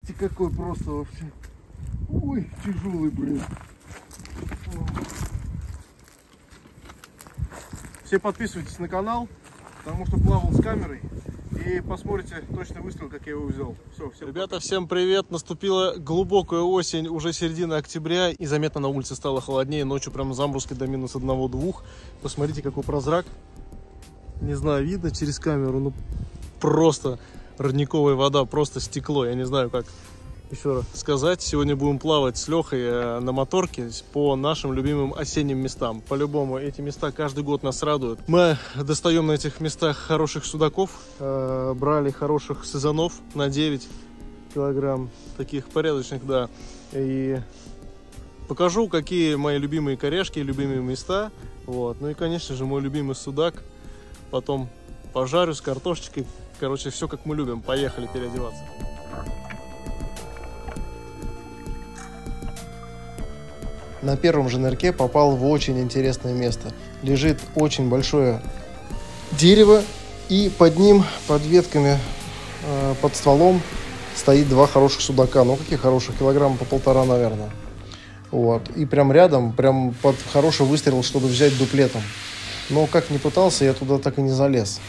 Смотрите, какой просто вообще. Ой, тяжелый, блин. Все подписывайтесь на канал, потому что плавал с камерой. И посмотрите точный выстрел, как я его взял. Все, всем ребята, пока. Всем привет! Наступила глубокая осень, уже середина октября. И заметно на улице стало холоднее. Ночью прям заморозки до минус 1-2. Посмотрите, какой прозрак. Не знаю, видно через камеру. Ну, просто родниковая вода, просто стекло. Я не знаю, как еще раз сказать. Сегодня будем плавать с Лехой на моторке по нашим любимым осенним местам. По-любому эти места каждый год нас радуют. Мы достаем на этих местах хороших судаков. Брали хороших сазанов на 9 килограмм. Таких порядочных, да. И покажу, какие мои любимые корешки, любимые места. Вот. Ну и, конечно же, мой любимый судак. Потом пожарю с картошечкой. Короче, все как мы любим. Поехали переодеваться. На первом же нырке попал в очень интересное место. Лежит очень большое дерево, и под ним, под ветками, под стволом стоит два хороших судака. Ну, какие хороших? Килограмма по 1,5, наверное. Вот. И прям рядом, прям под хороший выстрел, чтобы взять дуплетом. Но как ни пытался, я туда так и не залез.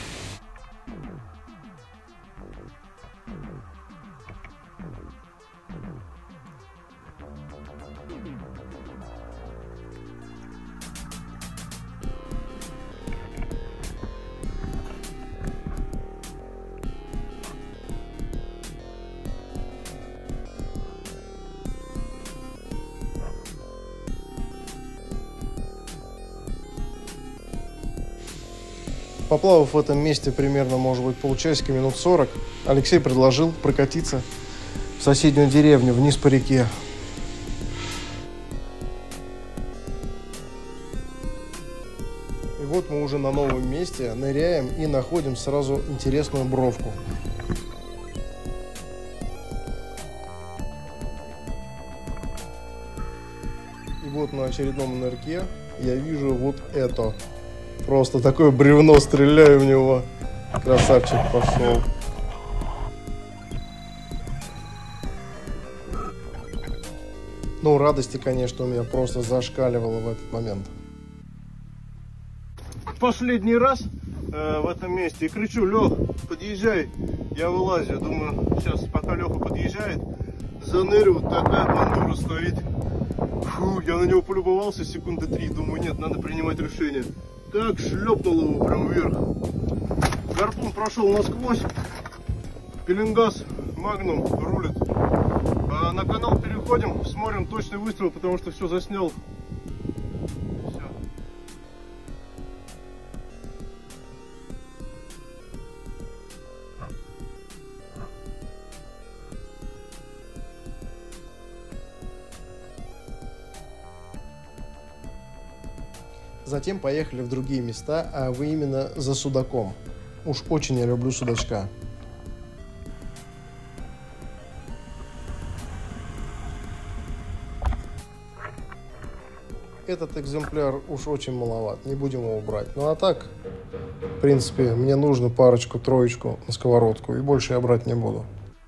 Поплавав в этом месте примерно, может быть, полчасика, минут 40, Алексей предложил прокатиться в соседнюю деревню, вниз по реке. И вот мы уже на новом месте ныряем и находим сразу интересную бровку. И вот на очередном нырке я вижу вот это. Просто такое бревно, стреляю в него. Красавчик пошел. Ну, радости, конечно, у меня просто зашкаливало в этот момент. Последний раз в этом месте. И кричу: Лех, подъезжай. Я вылазю. Думаю, сейчас, пока Леха подъезжает, заныриваю, такая бандура стоит. Фу, я на него полюбовался секунды 3. Думаю, нет, надо принимать решение. Так, шлепнул его прям вверх. Гарпун прошел насквозь. Пеленгаз Магнум рулит. На канал переходим, смотрим точный выстрел, потому что все заснял. Все. Затем поехали в другие места, а вы именно за судаком. Уж очень я люблю судачка. Этот экземпляр уж очень маловат, не будем его брать. Ну а так, в принципе, мне нужно парочку-троечку на сковородку, и больше я брать не буду.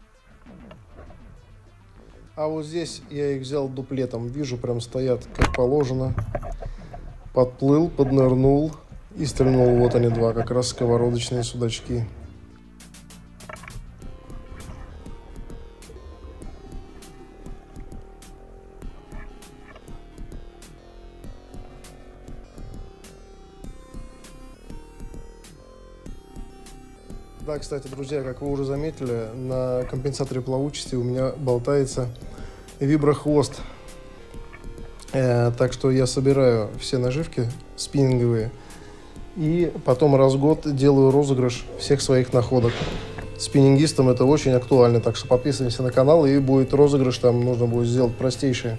А вот здесь я их взял дуплетом, вижу, прям стоят как положено. Подплыл, поднырнул и стрельнул. Вот они два, как раз сковородочные судачки. Да, кстати, друзья, как вы уже заметили, на компенсаторе плавучести у меня болтается виброхвост. Так что я собираю все наживки спиннинговые и потом раз в год делаю розыгрыш всех своих находок. Спиннингистам это очень актуально, так что подписываемся на канал, и будет розыгрыш, там нужно будет сделать простейшие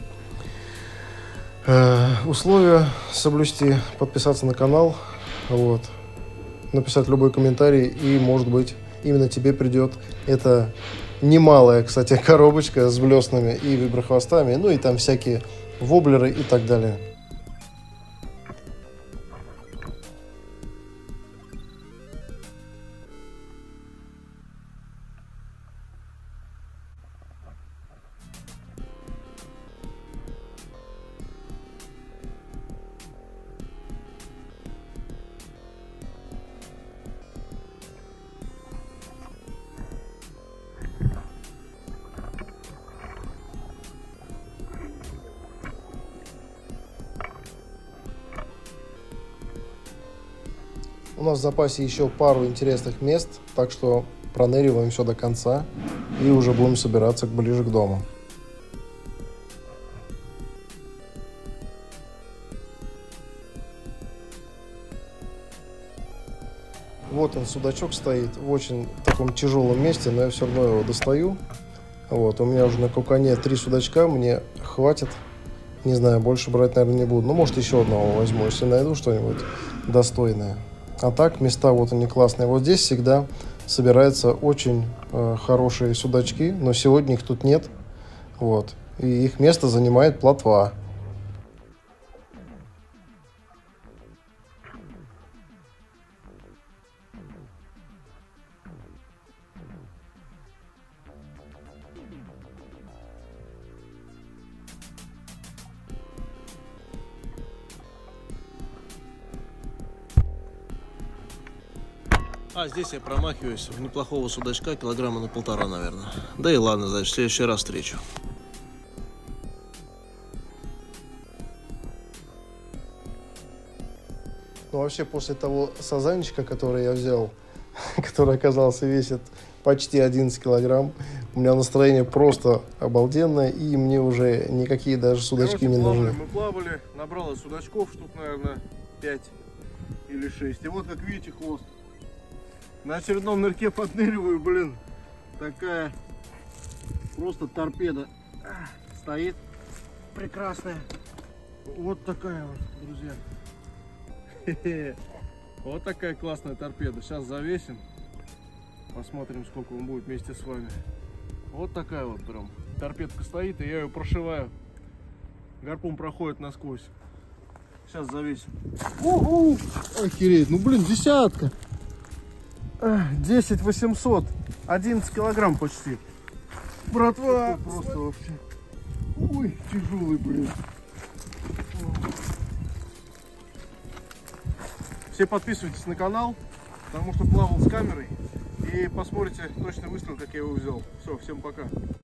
условия соблюсти, подписаться на канал, вот, написать любой комментарий, и, может быть, именно тебе придет эта немалая, кстати, коробочка с блеснами и виброхвостами, ну и там всякие воблеры и так далее. У нас в запасе еще пару интересных мест, так что проныриваем все до конца и уже будем собираться ближе к дому. Вот он, судачок стоит в очень таком тяжелом месте, но я все равно его достаю. Вот, у меня уже на кукане 3 судачка, мне хватит. Не знаю, больше брать, наверное, не буду. Ну, может, еще одного возьму, если найду что-нибудь достойное. А так, места вот они классные. Вот здесь всегда собираются очень хорошие судачки, но сегодня их тут нет. Вот. И их место занимает плотва. А здесь я промахиваюсь в неплохого судачка, килограмма на 1,5, наверное. Да и ладно, значит, в следующий раз встречу. Ну, вообще, после того сазанчика, который я взял, который оказался весит почти 11 килограмм, у меня настроение просто обалденное, и мне уже никакие даже судачки не нужны. Мы плавали, набрало судачков штук, наверное, 5 или 6. И вот, как видите, хвост. На очередном нырке подныриваю, блин, такая просто торпеда стоит, прекрасная. Вот такая вот, друзья. Вот такая классная торпеда. Сейчас завесим, посмотрим, сколько он будет вместе с вами. Вот такая вот прям торпедка стоит, и я ее прошиваю. Гарпун проходит насквозь. Сейчас завесим. Охереть, ну блин, десятка. 10 800, 11 килограмм почти. Братва, просто вообще. Ой, тяжелый, блин. Все подписывайтесь на канал, потому что плавал с камерой. И посмотрите точный выстрел, как я его взял. Все, всем пока.